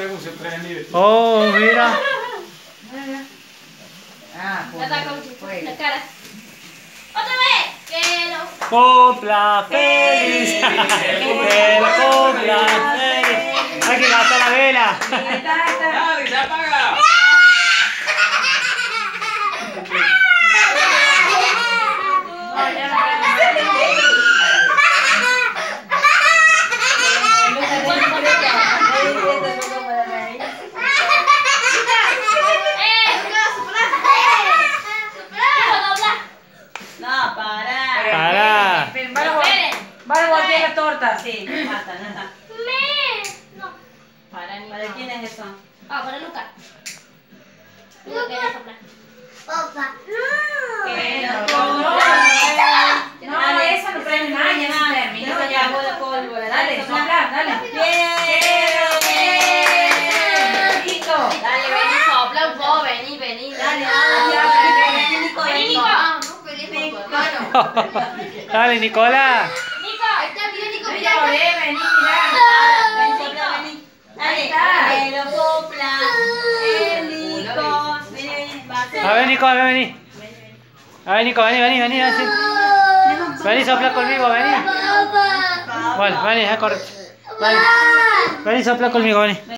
Oh, mira. Ah, Ya está con la cara. ¡Otra vez! Que lo... Copla feliz. Que la copla feliz. Hay que gastar la vela. ¡Dale, se apaga! No, para. Para. Van a voltear la torta. Sí, basta, ya está. No. ¿Para quién es eso? Ah, para Lucas. Lucas quiere soplar. Opa. No, esa no prende más, ya se terminó. Esa ya huele a pólvora. Dale, sopla, dale. Listo. Dale, vení, sopla un poco, vení. Dale, Vení, Nico. Dale, Nicolás. Nico, ahí está el video, Nico, Vení, mira. vení, mirá. Vení, sopla, vení. Dale, pero sopla. Nico. Vení, A ver, Nico, a ver, vení. A ver, Nico, vení. Así. Vení, sopla conmigo, vení. Bueno, vení, a correr. Vení, sopla conmigo, vení.